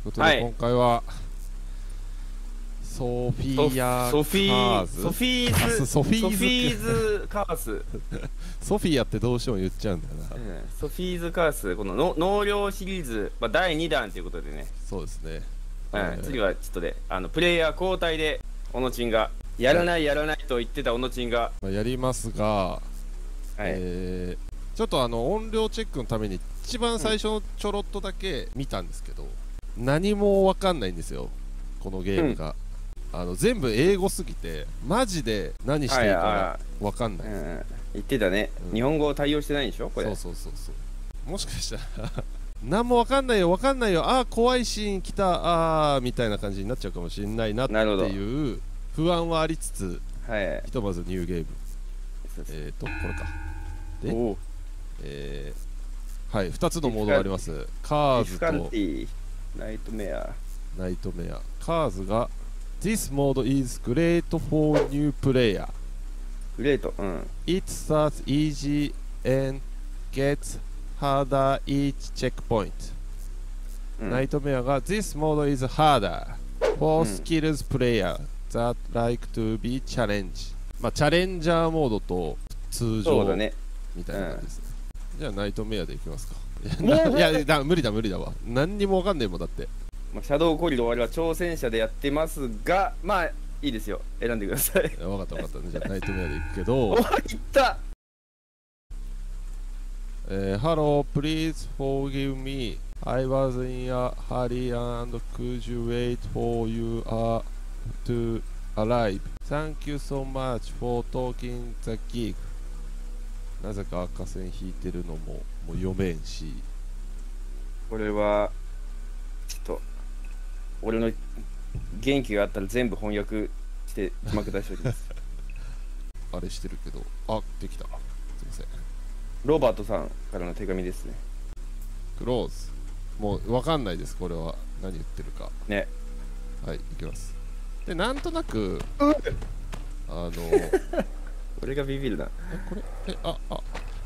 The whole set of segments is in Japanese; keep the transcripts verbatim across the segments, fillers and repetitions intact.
ことで今回はソフィアソフィーズソフィーズソフィーズソフィーズカースソフィアってどうしても言っちゃうんだよな、 うん、ソフィーズカース、このの納涼シリーズ、まあ、だいにだんということでね。 そうですね、 うん、 えー、 次はちょっとであのプレイヤー交代でオノチンがやらないやらないと言ってたオノチンが、 まあ、やりますが、はい、えー、ちょっとあの音量チェックのために一番最初のちょろっとだけ見たんですけど、うん、何も分かんないんですよこのゲームが、うん、あの全部英語すぎてマジで何していいか分かんない、うん、 言ってたね、うん、日本語対応してないんでしょこれ。 そうそうそうそう、もしかしたら何も分かんないよ分かんないよ、ああ怖いシーン来たああみたいな感じになっちゃうかもしれないなっていう不安はありつつ、はい、ひとまずニューゲーム、えっとこれかで、えー、はいふたつのモードがあります。カーズとナイトメア。 ナイトメア。カーズが This mode is great for new player。 グレート、うん。 It starts easy and gets harder each checkpoint、うん、ナイトメアが This mode is harder for skills player that like to be challenge。 まあチャレンジャーモードと通常みたいな感じですね、うん、じゃあナイトメアでいきますか。いやいやだ無理だ無理だわ、何にもわかんねえもんだって。 まあ、シャドウコリドーあれは挑戦者でやってますが、まあいいですよ、選んでください。 分かった分かった、じゃあナイトメアでいくけどおいったえー、Hello, please forgive me. I was in a hurry and could you wait for you uh, to arrive. Thank you so much for talking the gig. なぜか赤線引いてるのももう読めんし、 これはちょっと俺の元気があったら全部翻訳して字幕出しておきます。 あれしてるけど、あ、できた。すいません。 ロバートさんからの手紙ですね。 クローズ。もう分かんないです、これは何言ってるか。 ね。 はい、いきます。で、なんとなく、 うん、 あの、 俺がビビるな。 え、これ、え、あ、あ。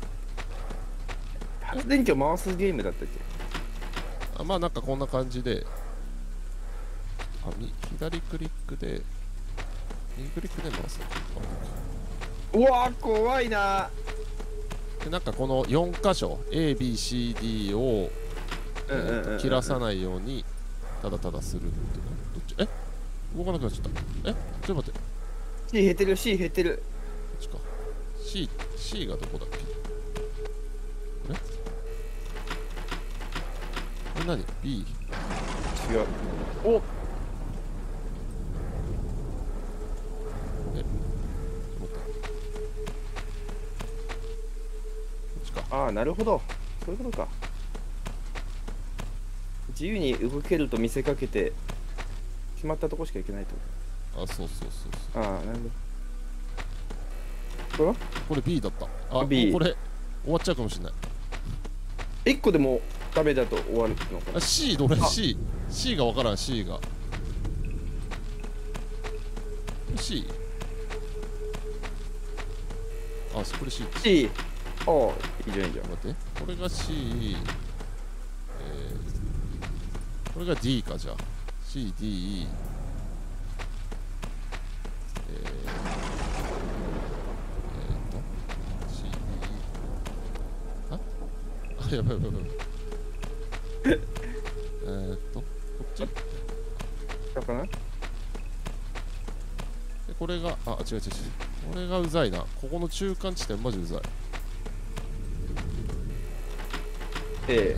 発電機を回すゲームだったっけ？ あ、まあなんかこんな感じで、あ、み左クリックで、右クリックで回す。 うわー、怖いな。 でなんかこのよん箇所 エービーシーディー を切らさないようにただただするっていうか、どっち、え動かなくなっちゃった。えちょっと待って、 C 減ってる C 減ってる。 こっちか。 C, C がどこだっけ。これこれ何 B。 違う。おっ、ああ、なるほど。そういうことか。自由に動けると見せかけて決まったとこしか行けないってこと。あ、そうそうそうそう。 ああ、なるほど。これこれ B だった。あ、 B。 これ終わっちゃうかもしれない。 いっこでもダメだと終わるのかな。 あ、C どれ C。C がわからん、C が。C。あ、これ C。 C。ああ、いいじゃんいいじゃん。 待って、これが C、えー、これが D か、じゃあ C、D、えー、えーと C、D、ああ、やばいやばいやばいえーっとこっちだかな。 でこれが、あ、違う違う違う、これがうざいな。ここの中間地点マジうざい。 え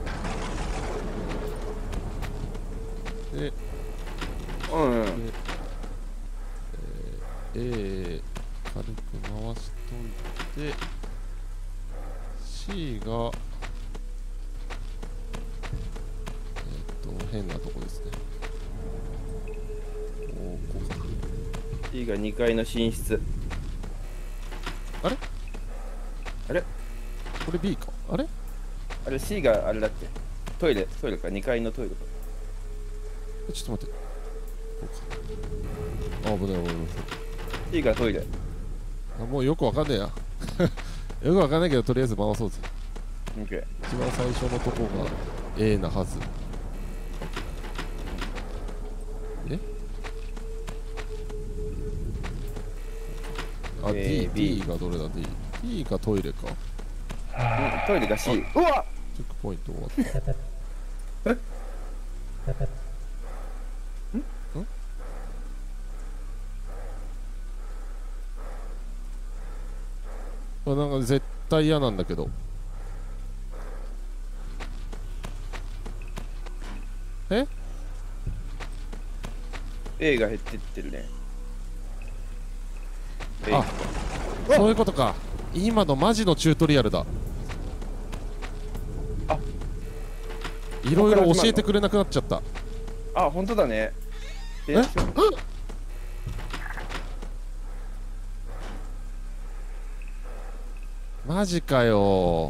えで、 うん、うん、 でえー、A 軽く回しといて C がえー、っと変なとこですね。おー、こうか。 C がにかいの寝室。 あれあれこれ B か。あれあれ C があれだっけ。トイレトイレか、にかいのトイレか。 え、ちょっと待って、こうか。あ、危ない危ない危ない。 C がトイレ。 あ、もうよくわかんねえやよくわかんないけどとりあえず回そうぜ。 OK。 一番最初のとこが A なはず。 あ、 A D, B D がどれだ D? D がトイレか。 うんトイレが C。うわチェックポイント終わったんこれなんか絶対嫌なんだけど。え A が減ってってるね。 あ、そういうことか。今のマジのチュートリアルだ。 あ、 いろいろ教えてくれなくなっちゃった。 あ、本当だね。 えマジかよ。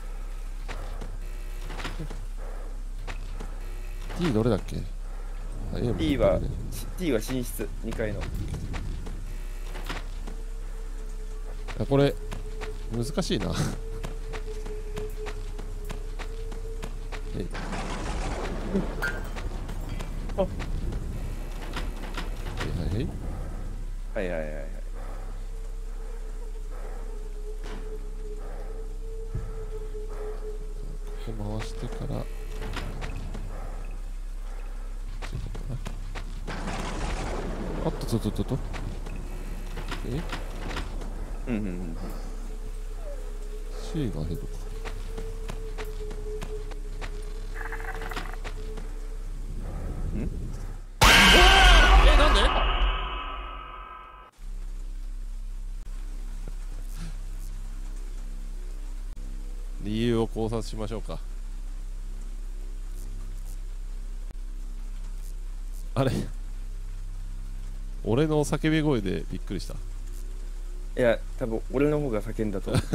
D どれだっけ？ T は T は寝室にかいの。 あ、これ難しいな。えいあはいはいはいはいはいはい。 ここ回してからあっとっとっとっとっとえうんうんうん。 C がヘドか。 んえ、なんで理由を考察しましょうか。あれ俺の叫び声でびっくりした。 いや、多分俺の方が叫んだと思う。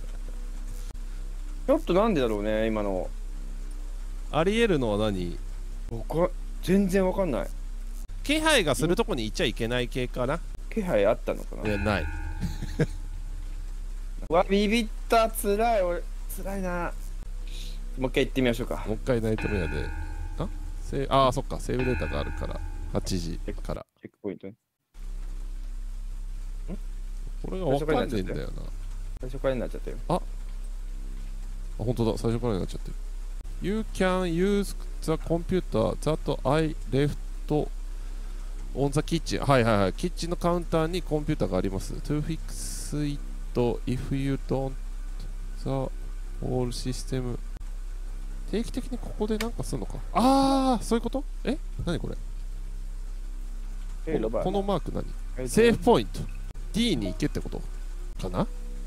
ちょっとなんでだろうね、今の。 ありえるのは何？ わか全然わかんない。 気配がするとこに行っちゃいけない系かな。 気配あったのかな。 いや、ない。 うわ、ビビった、つらい、俺、つらいな。もう一回行ってみましょうか。 もう一回ナイトメアで。あセあー、そっか、セーブデータがあるから。はちじから。 チェックポイントね。 これがわかんねえんだよな。 最初からになっちゃったよ。 あ、本当だ、最初からになっちゃってる。You can use the computer that I left on the kitchen. はいはいはい。キッチンのカウンターにコンピューターがあります。To fix it if you don't the whole system. 定期的にここでなんかするのか。ああ、そういうこと？え何これ？ えロバーこのマーク何？セーフポイント。D に行けってことかな？ わ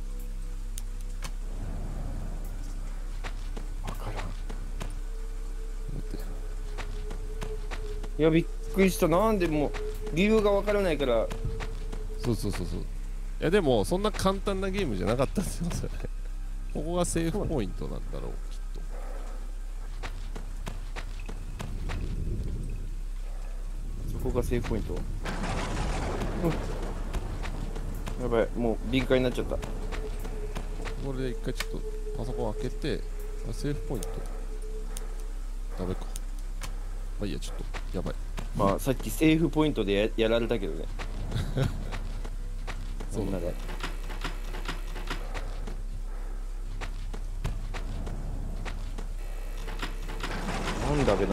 からん。いや、びっくりした。なんでもう理由がわからないから。 そうそうそうそう。いやでもそんな簡単なゲームじゃなかったんですよそれ。ここがセーフポイントなんだろうきっと。 そこがセーフポイント。うん、やばい、もうビンカになっちゃった。 これで一回ちょっとパソコン開けて、あセーフポイントダメか。まあいいや、ちょっとやばい。 まあさっきセーフポイントで や, やられたけどね。 そうだね。 なんだべな。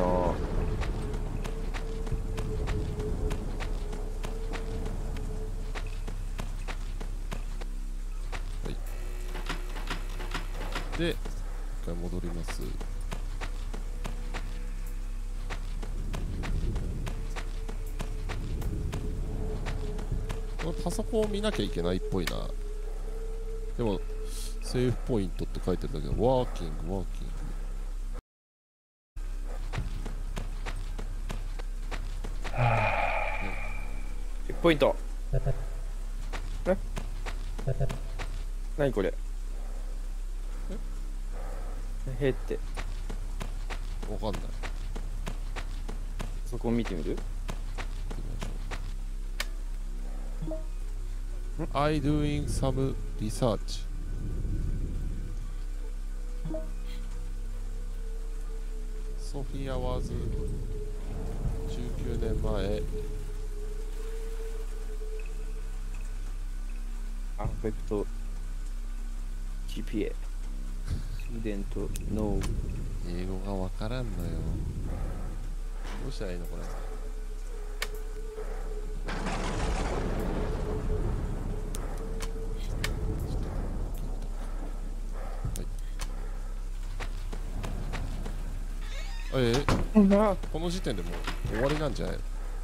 で、一回戻ります。このパソコンを見なきゃいけないっぽいな。でも、セーフポイントって書いてるんだけど、ワーキング、ワーキング。 チェックポイント。え何これ。えへって。 わかんない。 そこを見てみる？ I doing some research. ソフィア was じゅうきゅうねんまえ。 フェクト ジーピーエー スチューデントノー英語がわからんのよ。どうしたらいいのこれ。はい、えー、この時点でもう終わりなんじゃないの？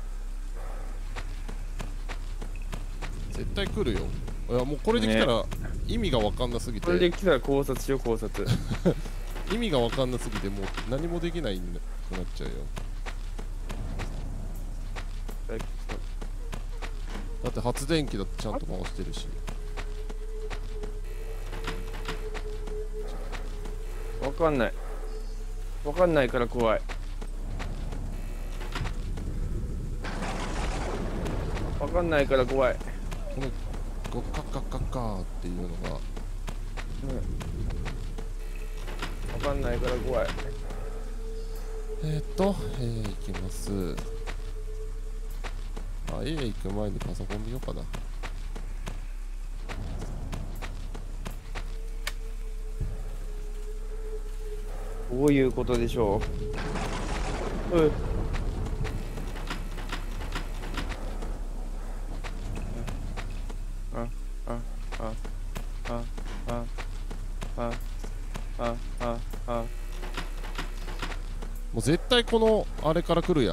絶対来るよ。いやもうこれで来たら意味が分かんなすぎて、 これで来たら考察しよう考察意味が分かんなすぎてもう何もできないくなっちゃうよ。だって発電機だってちゃんと回してるし。 わかんないわかんないから怖い。わかんないから怖い。 このゴッカッカッカッカーっていうのが、 うん、わかんないから怖い。 えー、っと A 行きます。あ A 行く前にパソコン見ようかな。 どういうことでしょう。うん。あああああああああもう絶対このあれから来るやん。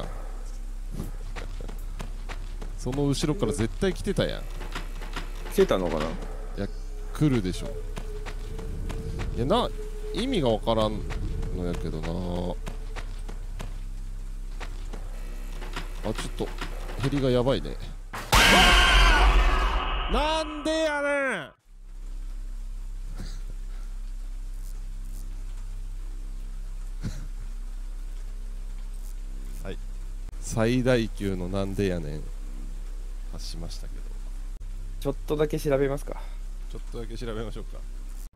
その後ろから絶対来てたやん。 来てたのかな。 いや来るでしょ。いやな意味がわからんのやけどな。あちょっと減りがやばいね。なんでやねん。はい最大級のなんでやねん発しましたけど、 ちょっとだけ調べますか。 ちょっとだけ調べましょうか。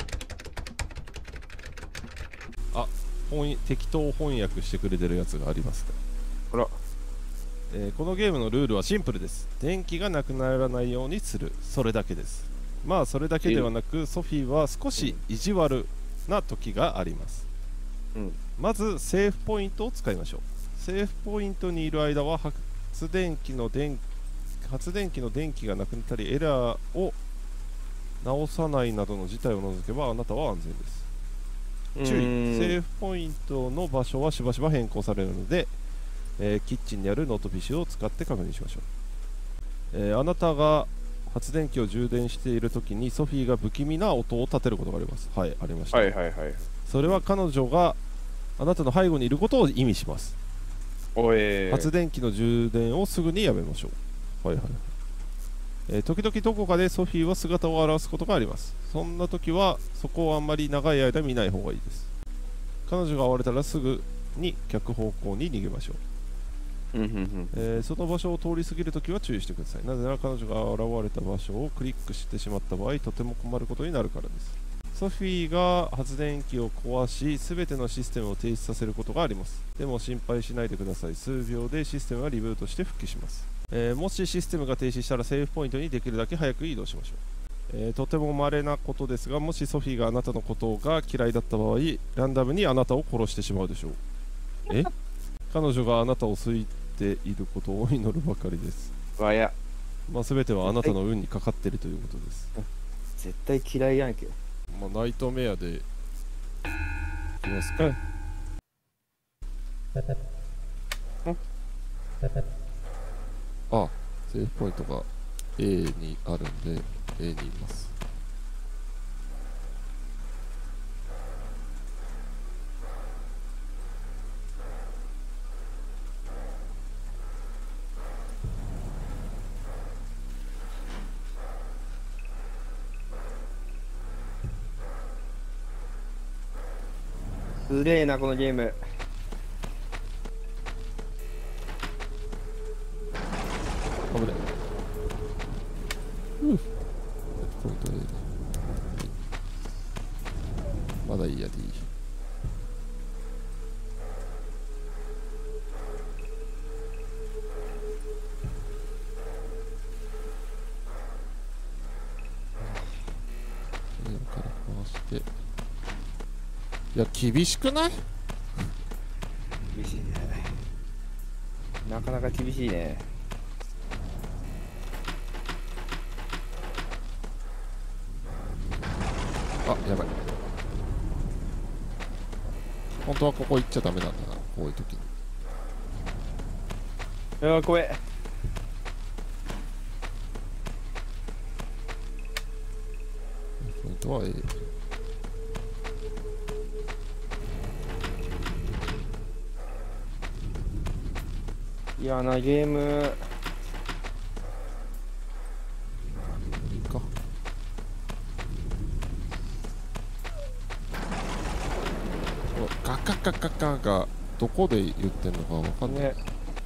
あ翻適当翻訳してくれてるやつがありますね。 ほら、 えーこのゲームのルールはシンプルです。電気がなくならないようにする、それだけです。まあそれだけではなく、ソフィーは少し意地悪な時があります。 うん、 まずセーフポイントを使いましょう。セーフポイントにいる間は発電機の電発電機の電気がなくなったりエラーを直さないなどの事態を除けばあなたは安全です。注意、セーフポイントの場所はしばしば変更されるので、えーキッチンにあるノート ピーシー を使って確認しましょう。えーあなたが発電機を充電しているときにソフィーが不気味な音を立てることがあります。はい、ありました。 はいはいはい。 それは彼女があなたの背後にいることを意味します。 おえ発電機の充電をすぐにやめましょう。はいはい、えー時々どこかでソフィーは姿を現すことがあります。そんな時はそこをあんまり長い間見ない方がいいです。彼女が現れたらすぐに逆方向に逃げましょう。 うんうんうん。 えーその場所を通り過ぎるときは注意してください。なぜなら彼女が現れた場所をクリックしてしまった場合、とても困ることになるからです。ソフィーが発電機を壊し、すべてのシステムを停止させることがあります。でも心配しないでください。数秒でシステムはリブートして復帰します。えーもしシステムが停止したらセーフポイントにできるだけ早く移動しましょう。えーとても稀なことですが、もしソフィーがあなたのことが嫌いだった場合、ランダムにあなたを殺してしまうでしょう。え彼女があなたを好いていることを祈るばかりです。 わや、 まあ、全てはあなたの運にかかっているということです。 絶対嫌いやんけ。 まあ、ナイトメアでいきますか。あ、セーフポイントが A にあるんで A にいます。 すげえなこのゲーム。 危ない。うん。ポイント A ね。まだいいやでいい。 いや厳しくない？ 厳しいね。なかなか厳しいね。 あ、やばい。本当はここ行っちゃダメなんだな、こういう時に。 うわ、怖え。 ポイントは A。 嫌なゲーム。 いいか。ガカガカガがどこで言ってんのかわかんない。 ね、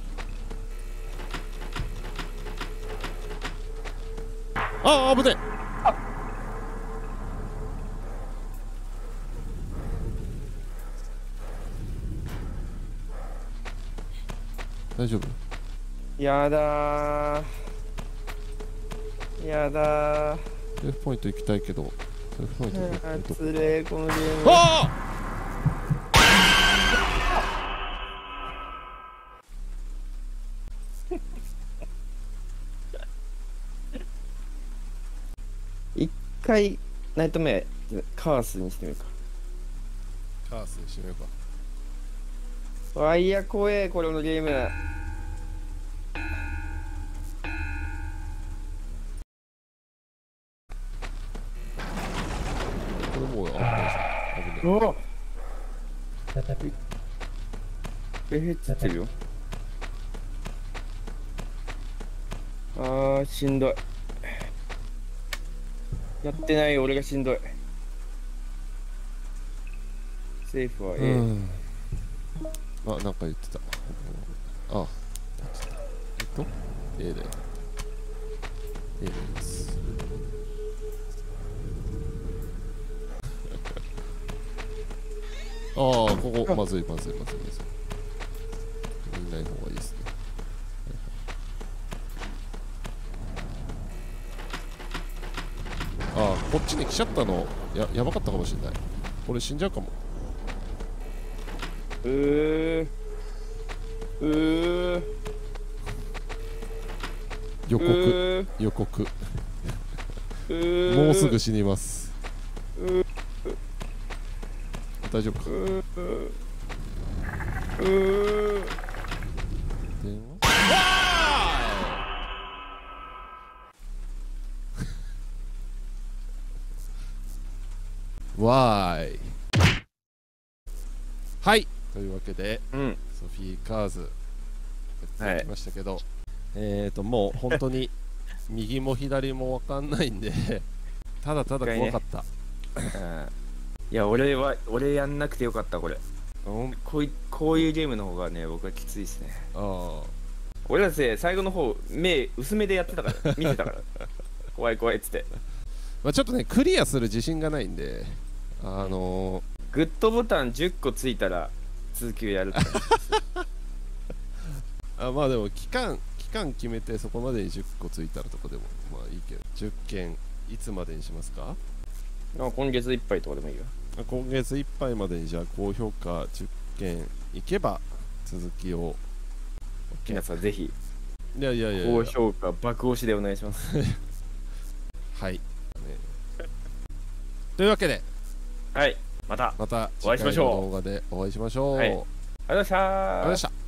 ああ、危ねえ。大丈夫？ やだー。やだー。 セーフポイント行きたいけど、セーフポイントどこあどこ？ つれー、このゲーム。 ああ！ 一回、ナイトメア、カースにしてみるか。 カースにしようか。 わいや、怖え、これのゲーム。 これもう危ないじゃん。危ねおえへっつってるよ。あー、しんどい。やってないよ、俺がしんどい。セーフは A。 え。うん。あ、なんか言ってた。あ、えっと、A だよ。A です。ああ、ここ、まずいまずいまずいまずい。いない方がいいですね。ああ、こっちに来ちゃったの、や、やばかったかもしれない。俺死んじゃうかも。 うー。うー。 予告、 うー。 予告。 うー。 もうすぐ死にます。大丈夫か。 うー。うー。 電話？わーい。はい、というわけで、 うん。 ソフィーカーズやってきましたけど、 はい、 えーともう本当に右も左も分かんないんでただただ怖かった、 ね、いや俺は俺やんなくてよかった。これこういこういうゲームの方がね、僕はきついですね。ああ、俺だって最後の方目薄めでやってたから見てたから怖い怖いっつって、 まあ、ちょっとねクリアする自信がないんで、あのー、 グッドボタンじゅっこついたら続きをやるってあ、まあでも期間期間決めてそこまでにじゅっこついたらとかでもまあいいけど、じゅっけんいつまでにしますか？ あ、今月いっぱいとかでもいいよ。 今月いっぱいまでにじゃあ高評価じゅっけんいけば続きを皆さんぜひいやいやいやいや高評価爆押しでお願いしますはい、ね、というわけで、 はい、またまたお会いしましょう。 次回の動画でお会いしましょう。 はい、ありがとうございました。 ありがとうございました。